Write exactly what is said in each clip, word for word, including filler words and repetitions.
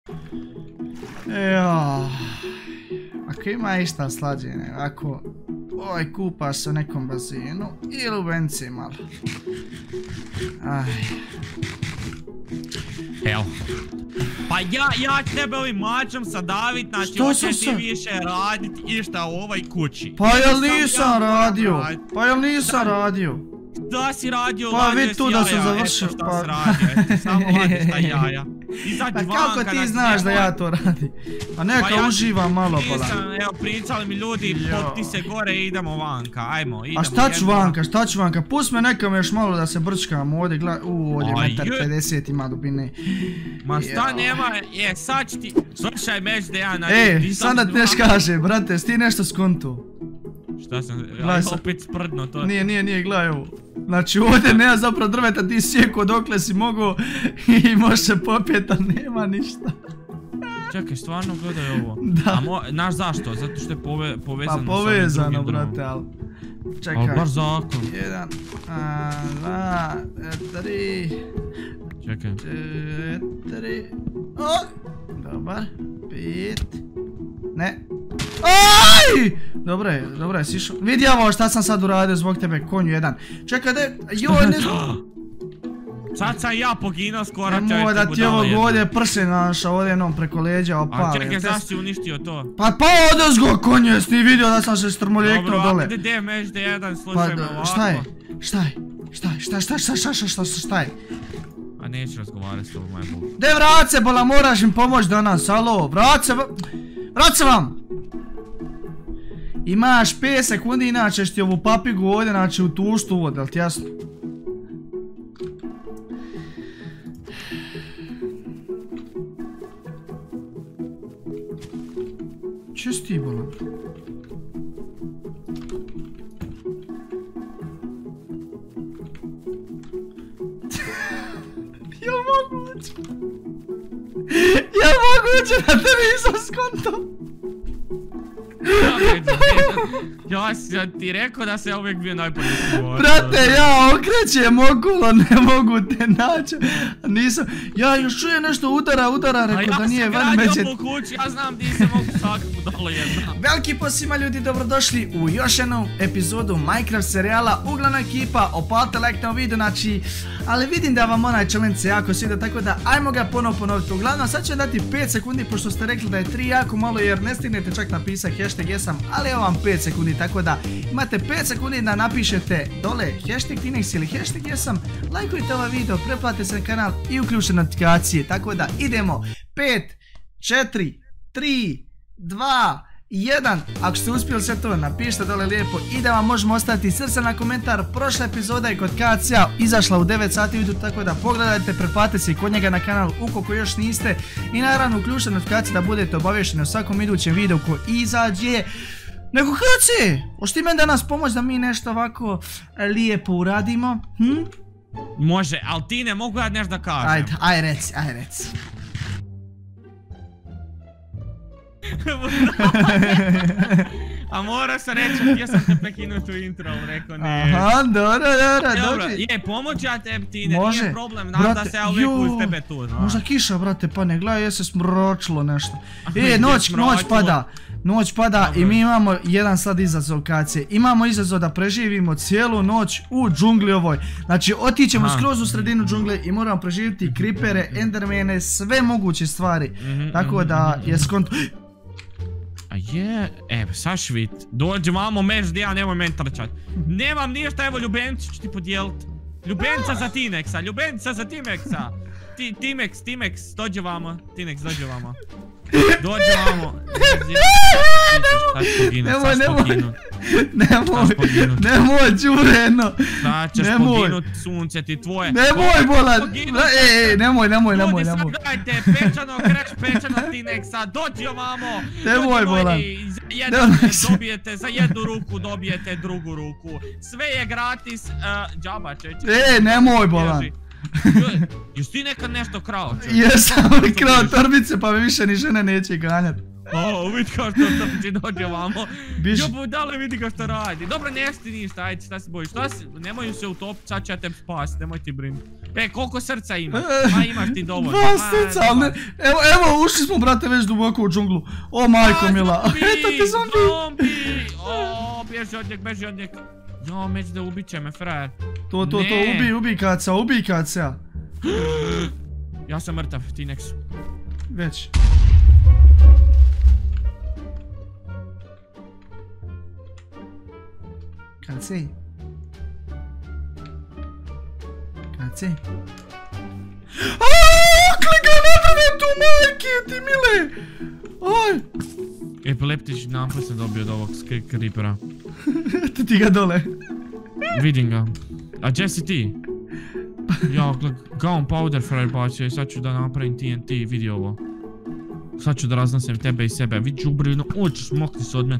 Ejo. Ako ima išta slađenje, ako ovaj kupa se u nekom bazenu i lubenci malo. Aj. Evo. Pa ja, ja ću tebe ovim mačom sadavit, znači hoćeš ti više radit išta u ovoj kući. Pa jel nisam radio? Pa jel nisam radio? Da si radio, pa vidi tu da sam završio. Pa šta si radio, eto, samo ladiš taj jaja. Pa kako ti znaš da ja to radim? Pa neka uživam malo pa nisam, evo pričali mi ljudi, popti se gore i idemo vanka, ajmo, idemo. A šta ću vanka, šta ću vanka, pust me nekam još malo da se brčkam ovdje, gledaj, uuu, ovdje metar pedeset ima dubine. Ma šta nema, je, sad ću ti, slušaj meć da ja na... E, sad da ti neš kaže, brate, sti nešto skontu. Šta sam, ja opet sprdno to. Nije, nije, nije, gledaj ovo. Znači ovdje nema zapravo drveta, ti sjeko dokle si mogao i može se popijeti, a nema ništa. Čekaj, stvarno gledaj ovo. Da. Znaš zašto? Zato što je povezano. Pa povezano, brate, ali... Čekaj. Ali baš zakon. Jedan, dva, tri... Čekaj. Četiri... Dobar, pet... Ne... Aj! Dobro je, dobro je, sišao. Vidi ovo šta sam sad uradio zbog tebe, konju jedan. Čekaj da je, joj ne znam. Sad sam ja poginuo skoro, čovječe budala jedna. Nemoj da ti ovog ovdje prse našao, ovdje jednom preko leđa opali. A čekaj, zašto si uništio to? Pa pa odozgo konju, jesi ti vidio da sam se strmoljeknuo dole. Dobro, ajde de meš de jedan, slušaj me ovako. Šta je? Šta je? Šta je? Šta je? Šta je? Šta je? Šta je? Šta je? Šta je? A neću razgovarati s tobom, moj bog. De vrat se, bola, moraš im pomoć danas, alo, vrat se, vrat se vam! Imaš pet sekundi, inače ćeš ti ovu papigu ovdje, znači u tuštu uvod, jel ti jasno? Če si ti, bola? Ja moguće? Ja moguće da te nisam skontao? Ja sam ti rekao da sam ja uvijek bio najbolji govorio. Brate, ja okrećem okolo, ne mogu te naći. Nisam, ja još čujem nešto udara, udara, rekao da nije van međet. A ja sam gradio po kući, ja znam di se mogu sakvu dole jedna. Veliki pozdrav svima ljudi, dobrodošli u još jednu epizodu Minecraft serijala. Uglavnom ekipa, opalite like na video, znači, ali vidim da vam onaj challenge se jako svida, tako da ajmo ga ponovo ponoviti. Uglavnom, sad ću dati pet sekundi, pošto ste rekli da je tri jako malo, jer ne stignete čak napisati hashtag jesam, ali evo vam pet sekundi, tako da imate pet sekundi da napišete dole hashtag Tinex ili hashtag jesam, lajkujte ovaj video, preplatite se na kanal i uključite notifikacije, tako da idemo, pet, četiri, tri, dva, jedan, ako ste uspjeli sve to, napišite dole lijepo i da vam možemo ostaviti srce na komentar. Prošla epizoda je kod K C A izašla u devet sati ujutro, tako da pogledajte, pretplatite se i kod njega na kanal ukoliko još niste i naravno uključite notifikacije da budete obavješteni o svakom idućem videu koji izađe. Nego K C, hoćeš ti meni danas pomoći da mi nešto ovako lijepo uradimo? Hm? Može, ali ti ne mogu ja nešto da kažem. Ajde, aj reci, aj reci. A mora se reći, htio sam te prekinuti u intro, ali rekao ne. Aha, dobro, dobro, dobro. Je, pomoć ja tebi ti, nije problem, znam da se ja uvijek uz tebe tu, znaš. Možda kiša, brate, pa ne, gledaj, je se smročilo nešto. E, noć, noć pada, noć pada i mi imamo jedan sad izazov, K C. Imamo izazov da preživimo cijelu noć u džungli ovoj. Znači, otićemo skroz u sredinu džungle i moramo preživiti kripere, endermene, sve moguće stvari. Tako da je skont... A je, evo, sašvit, dođi mamo meš gdje ja nemoj meni trčat. Nemam ništa, evo ljubencu ću ti podijelit. Ljubenca za Tinexa, ljubenca za Tinexa. Timex, Timex, dođi vamo, Tinex, dođi vamo. Dođi vamo. Nemoj, nemoj, nemoj, nemoj, čureno. Sad ćeš poginut, sunce ti tvoje. Nemoj, bolan, ej, nemoj, nemoj, nemoj, nemoj. Ljudi sad gledajte, pečano, kreš, pečano Tinexa, dođi ovamo. Nemoj, bolan. Dobijete, za jednu ruku dobijete drugu ruku. Sve je gratis, džaba čeće. Ej, nemoj, bolan. Jesi ti nekad nešto krao? Jesam krao torbice pa me više ni žene neće ganjat. O, vidi kao što trči, dođe ovamo. Ljubu, dale vidi kao što radi. Dobro, neš ti ništa, ajde, šta se bojiš? Nemoj se utopiti, sad ću ja te spasiti, nemoj ti brinuti. E, koliko srca imaš? Ma imaš ti dovoljno. Dva srca, ali ne... Evo, evo, ušli smo, brate, već duboko u džunglu. O, majko mila. Eto ti zombi. Zombi! O, bježi od njeg, bježi od njeg. Jo, među da ubit će me, frajer. To, to, to, ubij, ubij kaca, ubij kaca. Ja sam mrtav, T-Nex. Već. Kaci. Kaci. Aaaa, klika napravim tu, majke ti mile. Aj. Epileptični napad sam dobio od ovog creepera. Eto ti ga dole. Vidim ga. A gdje si ti? Ja, gunpowder frajer bacio i sad ću da napravim T N T, vidi ovo. Sad ću da raznosim tebe i sebe, vidi džubrino, oči smokni se od mene.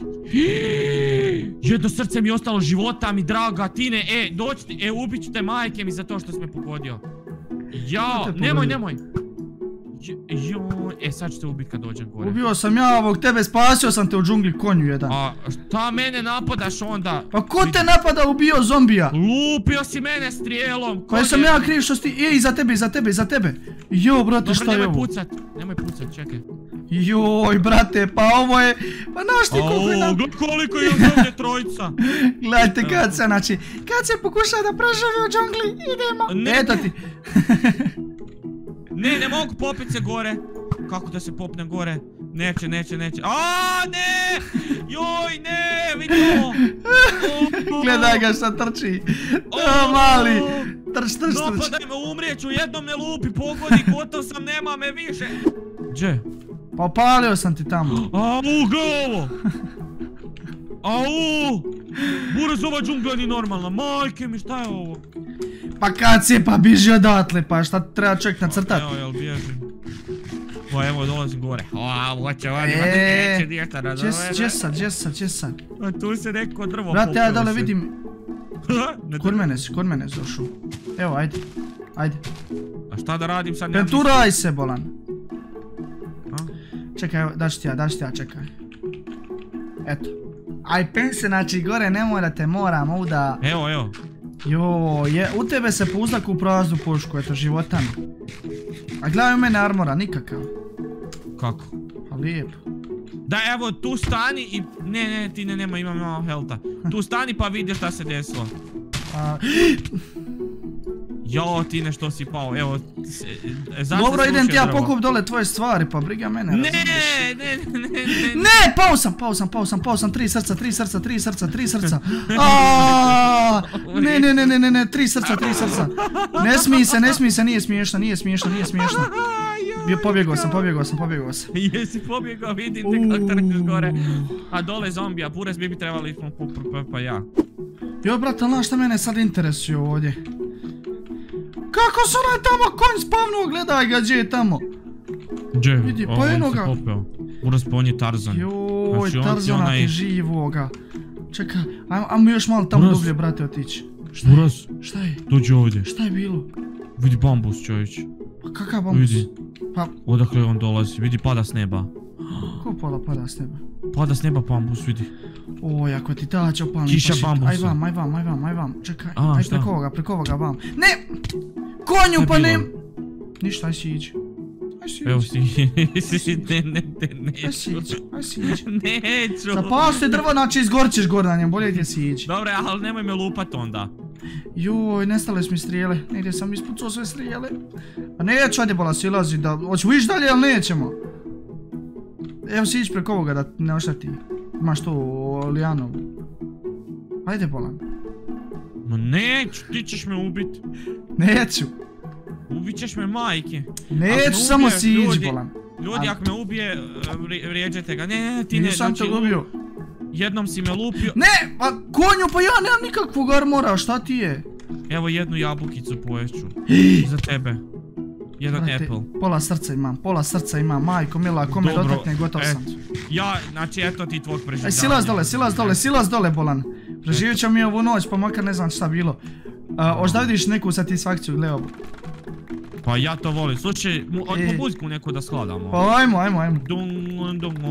Jedno srce mi je ostalo života mi draga, Tine, e, doći ti, e, ubit ću te majke mi za to što si me pogodio. Jao, nemoj, nemoj. Joj, e, sad ću te ubit kad dođem gore. Ubio sam ja ovog tebe, spasio sam te u džungli, konju jedan. A šta mene napadaš onda? Pa ko te napada, ubio zombija? Lupio si mene strijelom. Pa jesam ja kriv što si ti, e, iza tebe, iza tebe, iza tebe. Jo, brate, šta je ovo? Nemoj pucat, nemoj pucat, čekaj. Joj, brate, pa ovo je, pa znaš ti koliko je nam... Gled koliko je ovdje trojica. Gledajte kad se, znači, kad se pokuša da preživi u džungli, idemo. Eto ti. Ne, ne mogu popit se gore. Kako da se popnem gore? Neće, neće, neće. Aaaa, ne! Joj, ne, vidi ovo. Gledaj ga šta trči. O, mali. Trč, trč, trč. Napadaj me, umrijeću, jednom me lupi, pogodi, gotov sam, nema me više. Gdje? Pa opalio sam ti tamo. Au, gle ovo. Au. Buraz, ova džungla ni normalna. Majke mi, šta je ovo? Pa kad si, pa biži odatle, pa šta treba čovjek nacrtati? Evo, jel bježim. O, evo, dolazim gore. O, hoće ovdje, vada neće djeta razove. Gdje sad, gdje sad, gdje sad? Tu se neko drvo popio. Brate, ja dole vidim. Kod mene si, kod mene si došao. Evo, ajde, ajde. A šta da radim sad? Penturaj se, bolan. Čekaj, daš ti ja, daš ti ja, čekaj. Eto. Aj, pen se, znači, gore ne morate, moram ovda... Evo, evo. Joj, u tebe se pouzdak u praznu pušku, eto, životan. A gledaj u mene armora, nikakav. Kako? Pa lijepo. Da, evo, tu stani i... Ne, ne, ti ne, nema, imam malo helta. Tu stani pa vidi šta se desilo. Jo, ti nešto si pao, evo... Dobro, idem ti ja pokup dole tvoje stvari, pa briga mene, razumiješ? Ne, ne, ne, ne, ne. Ne, pao sam, pao sam, pao sam, pao sam, tri srca, tri srca, tri srca, tri srca. Aaaa, ne, ne, ne, ne, ne, ne, tri srca, tri srca. Ne smij se, ne smij se, nije smiješno, nije smiješno, nije smiješno. Pobjegao sam, pobjegao sam, pobjegao sam. Jesi pobjegao, vidim te kako trčiš gore. A dole zombija, Buraz bi bi trebali pa ja. Jo, brate, ali znaš šta mene sad interesuje ovdje? Kako su onaj tamo konj spavnuo, gledaj ga, gdje je tamo? Gdje? Vidi, pa eno ga. Buraz, pa on je Tarzan. Joj, Tarzana ti živoga. Čekaj, ajmo još malo tamo dublje, brate, otići. Buraz, šta je? dođi ovdje. Šta je bilo? Vidi bambus, čovječ. Pa kakav bambus? Vidi. Odakle on dolazi, vidi, pada s neba. Ko pola pada s neba? Pada s neba bambus, vidi. Oj, ako ti tada će opalni Kiša bambusa. Aj vam, aj vam, aj vam, aj vam, čekaj. Aj preko ovoga, preko ovoga vam. Ne! Konju pa ne... Ništa, aj si ići. Aj si ići. Evo si, ne, ne, ne, neću. Aj si ići, aj si ići. Neću. Zapao je drvo, znači izgorit ćeš gore na njem, bolje gdje si ići. Dobre, ali nemoj me lupat onda. Joj, nestale su mi strijele, negdje sam ispucao sve strijele. A neću, ajde bola silazi da... Hoćemo ići dalje, ali nećemo. Evo si ići preko ovoga da ne oštati. Imaš tu lijanu. Ajde bolan. Ma neću, ti ćeš me ubit. Neću. Ubit ćeš me majke. Neću, samo si ići bolan. Ljudi, ako me ubije, vrijeđajte ga. Ne, ne, ti ne. Nisam te ubio. Jednom si me lupio. Ne, pa konju, pa ja nemam nikakvog armora, šta ti je? Evo jednu jabukicu poješću. Za tebe. Jedan apple. Pola srca imam, pola srca imam, majko mila, ako me dotakne, gotov sam. Ja, znači eto ti tvog preživljavanja. Aj, silaz dole, silaz dole, silaz dole, bolan. Preživit ćemo mi ovu noć, pa makar ne znam šta bilo. Oš da vidiš neku satisfakciju, gle ovo. Pa ja to volim, slučaj, odmo muziku neku da skladamo. Pa ajmo, ajmo, ajmo. Dung, dung,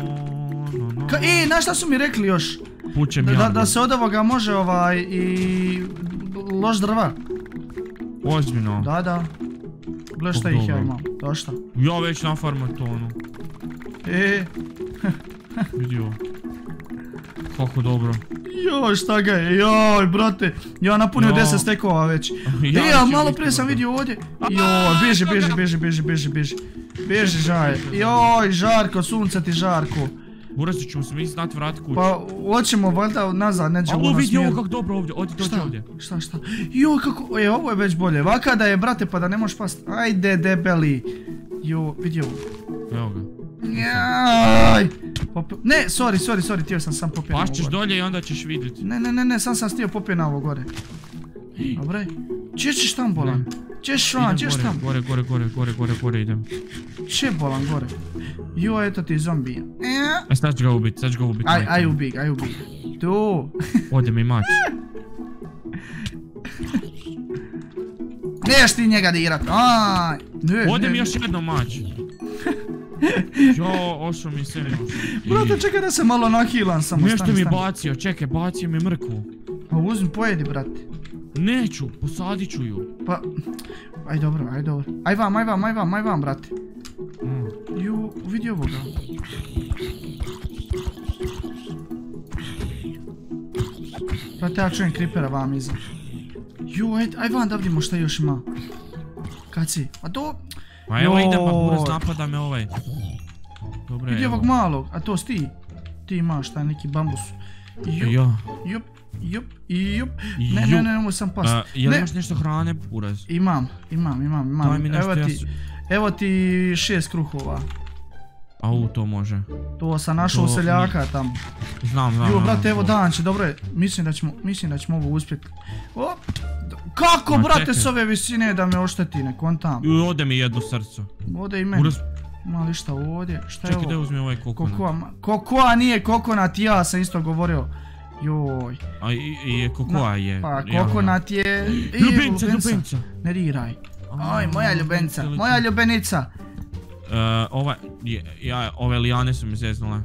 Ej, znaš šta su mi rekli još? Pučem jardu. Da se od ovoga može ovaj i... lož drva. Ozbiljno. Da, da. Gledaj šta ih ja imam, došta. Ja već na farmatonu. E. Vidio. Kako dobro. Joj, šta ga je, joj, brate. Ja napunio deset stekova već. E, a malo prije sam vidio ovdje. Joj, bježi, bježi, bježi, bježi, bježi, bježi. Bježi, žaj. Joj, Žarko, sunce ti Žarko. Burasi ćemo se mi znati vrati kući. Pa, hoćemo valjda nazad, nećemo ono na smjeru. vidi ovo kako dobro ovdje, odi dođi ovdje. Šta, šta? Joj, kako, e, ovo je već bolje. Vaka da je, brate, pa da ne možeš past. Ajde, debeli. Joj, vidi ovo. Evo ga. Jaj. Ne, sorry, sorry, sorry, tio sam sam popio na ovo gore. Pašćeš dolje i onda ćeš vidjeti. Ne, ne, ne, ne, sam sam stio popio na ovo gore. Dobre. Če ćeš tam, bolan? Češ van, češ tam? Gore, gore, gore, gore, gore, gore idem. Če, bolan, gore? Jo, eto ti zombija. E, sad ću ga ubit, sad ću ga ubit. Aj, aj ubij, aj ubij. Tu. Ode mi mač. Neš ti njega dirat, aj. Ode mi još jedno mač. Jo, ošo mi se ne ošo. Brate, čekaj da se malo nahilam samo. Nešto mi bacio, čekaj, bacio mi mrkvu. Pa uzmi, pojedi, brate. Neću, posadit ću ju. Pa, aj dobro, aj dobro. Aj vam, aj vam, aj vam, aj vam, brate. Ju, vidi ovoga. Brate, ja čujem kripera vam iza. Ju, aj, aj vam da vidimo šta još ima. Kad si? A to... Ma evo idem, pa buraz napada me ovaj. Dobre, vidi ovog malog, a to si ti. Ti imaš taj neki bambus. Jup, jup, jup, jup. Ne, ne, ne, nemoj sam past. Jel imaš nešto hrane, buraz? Imam, imam, imam, imam. Daj mi nešto, ja su... Evo ti šest kruhova. Au, to može. To sam našao u seljaka tamo. Znam, znam. Jo, brate, evo danče, dobro je. Mislim da ćemo, mislim da ćemo ovo uspjeti. Kako, brate, s ove visine da me ošteti, ne kontam. Ode mi jedno srce. Ode i meni. Ima li šta ovdje? Šta je ovo? Čekaj da uzmi ovaj kokonat. Kokoa nije kokonat, ja sam isto govorio. Joj. A i kokoa je. Pa kokonat je... Ljubenca, ljubenca. Ne diraj. Aj, moja ljubenca, moja ljubenica. Ova, ja, ove lijane su mi zeznule.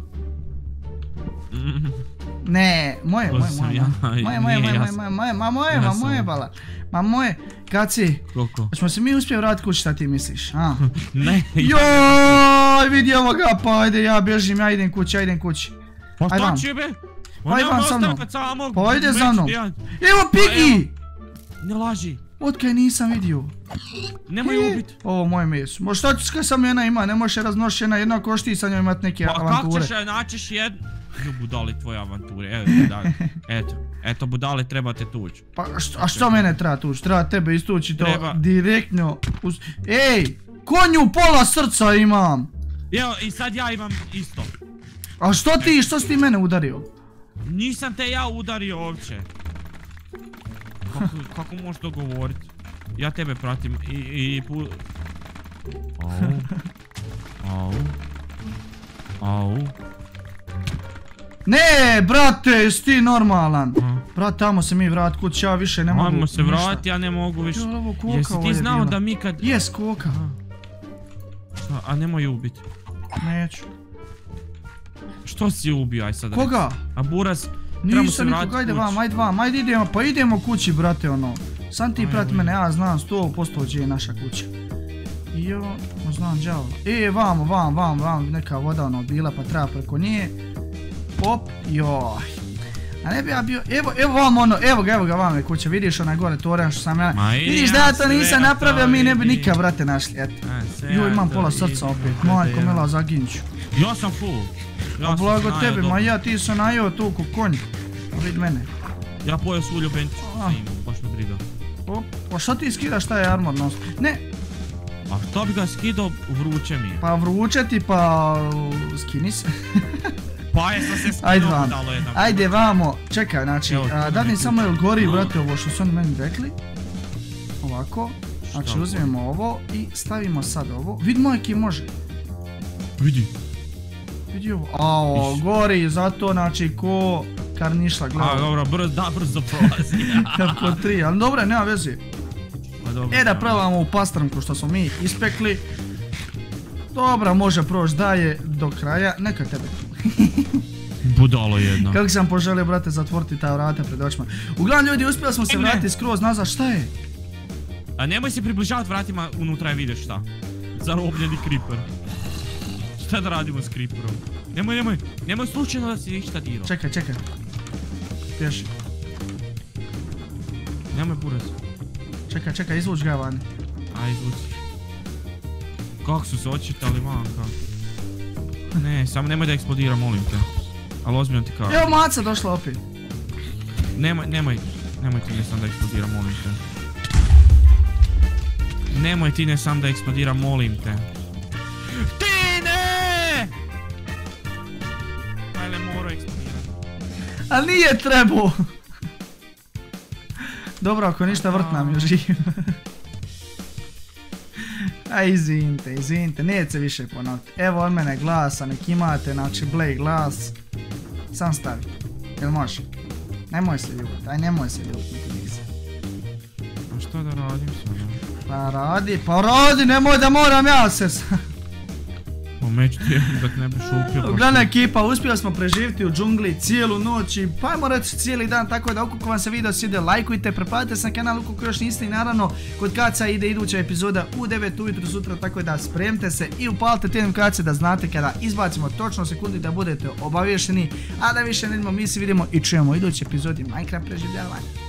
Ne, moje, moje, moje, moje, moje, moje, moje, moje, ma moje, ma moje, bala. Ma moje, Kaci, ćemo se mi uspjeti vratiti kući, šta ti misliš, a? Ne. Joj, vidi ovoga, pa ajde, ja bježim, ja idem kući, ja idem kući. Pa šta će be? Pa idem sa mnom, pa ajde za mnom. Evo Piggy! Ne laži. Otkaj nisam vidio. Nemoj ubit. Ovo moje meso. Možda šta ću skaj sam jedna ima, ne možeš je raznošiti jedna, jedna ko ti sa njoj imat neke avanture. Pa kak ćeš je, naćeš jednu? Ju budali tvoje avanture, evo budali. Eto, eto budali treba te tući. Pa a što mene treba tući? Treba tebe istući to direktno. Ej, konju pola srca imam. Evo i sad ja imam isto. A što ti, što si ti mene udario? Nisam te ja udario uopće. Kako možeš to govorit? Ja tebe pratim i pu... Au. Au. Au. Ne, brate, jesi ti normalan? Brate, tamo se mi vrat kući, ja više ne mogu ništa. Ajmo se vrati, ja ne mogu više. Jesi ti znao da mi kad... Jes, koka. Šta, a nemoj ubit. Neću. Što si ubio, aj sad reći? Koga? A buraz... Nisam nikog, ajde vam, ajde vam, ajde idemo, pa idemo kući, brate, ono. Sam ti prati mene, ja znam sto posto gdje je naša kuća. Jo, znam džavo. E, vamo, vam, vam, vam, neka voda ono bila pa treba preko nje. Hop, joj. A ne bi ja bio, evo, evo vam ono, evo ga, evo ga vam je kuća, vidiš onaj gore toren što sam ja. Vidiš da ja to nisam napravio, mi ne bi nikad, brate, našli, eto. Jo, imam pola srca opet, majko mila zaginću. Ja sam full. A blago tebi, ma ja ti sam najeo tu ko konj. Vid mene. Ja pojeo svu ljubenicu, baš me briga. Pa šta ti skidaš taj armor nos? Ne. A šta bi ga skidao, vruće mi je. Pa vruće ti pa skini se. Pa je sam se skidao, dalo jedna. Ajde vamo, čekaj, znači, dadni samo jel gori, brate, ovo što su oni meni rekli. Ovako, znači uzmemo ovo i stavimo sad ovo. Vid mojki može. Vidi. Vidi ovo. Ao, gori, zato znači ko karnišla gleda. A dobro, brzo, da, brzo prolazi. Kako tri, ali dobro, nema veze. E da probamo u pastrnku što smo mi ispekli. Dobro, može proći daje do kraja, neka tebe tu. Budalo jedno. Kako sam poželio, brate, zatvoriti ta vrata pred očima. Uglavnom ljudi, uspjeli smo se vratiti skroz nazad, šta je? A nemoj se približavati vratima, unutra je vidiš šta. Zarobljeni creeper. Šta da radimo s creeperom? Nemoj, nemoj, nemoj slučajno da si ništa dirao. Čekaj, čekaj. Pješi. Nemoj buraz. Čekaj, čekaj, izvuč ga vani. Aj, izvuci. Kako su se očitali, manka. Ne, samo nemoj da eksplodira, molim te. Ali ozbiljno ti kažem. Evo maca došla opet. Nemoj, nemoj, nemoj ti ne sam da eksplodira, molim te. Nemoj ti ne sam da eksplodira, molim te. Tine! Ajle, morao eksplodirati. Ali nije trebao. Dobro, ako ništa vrt nam još živi. Aj, izvinite, izvinite, neće se više ponoviti. Evo od mene glasa, nek imate, znači Blake glas. Sam stavi, jel može? Nemoj se ljubiti, aj nemoj se ljubiti, nisi. A što da radim sada? Pa radi, pa radi, nemoj da moram ja se... Među tijekom dok ne bi šupio. Uglavnom ekipa, uspjeli smo preživjeti u džungli cijelu noć i pa ajmo reći cijeli dan, tako da ukoliko vam se video svidio, lajkujte, preplatite se na kanal ukoliko još niste i naravno kod Kaca ide iduća epizoda u devet ujutro sutra, tako da spremite se i upalite te notifikacije da znate kada izbacimo točno sekundi da budete obavješteni, a da više ne idemo, mi se vidimo i čujemo u idućoj epizodi Minecraft preživljavanja.